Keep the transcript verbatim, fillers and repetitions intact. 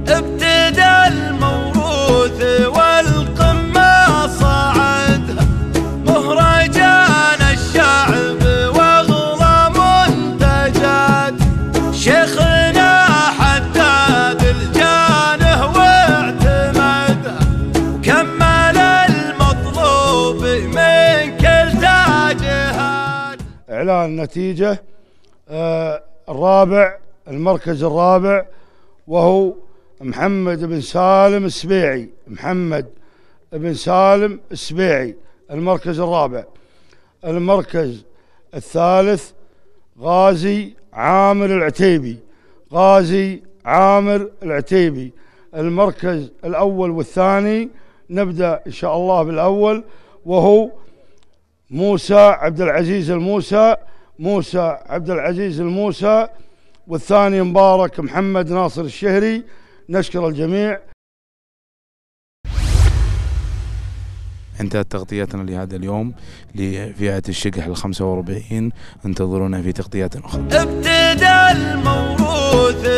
ابتدى الموروث والقمة صعدها مهرجان الشعب واغلى منتجات شيخنا حداد الجانه واعتمدها كمل المطلوب من كل تاجهات. اعلان النتيجة آه الرابع، المركز الرابع وهو محمد بن سالم السبيعي. محمد بن سالم السبيعي المركز الرابع. المركز الثالث غازي عامر العتيبي. غازي عامر العتيبي. المركز الأول والثاني نبدأ إن شاء الله بالأول وهو موسى عبد العزيز الموسى. موسى عبد العزيز الموسى. والثاني مبارك محمد ناصر الشهري. نشكر الجميع. انتهت تغطيتنا لهذا اليوم لفئة الشقح الخمسة وأربعين. انتظرونا في تغطيات أخرى. ابتدى الموروث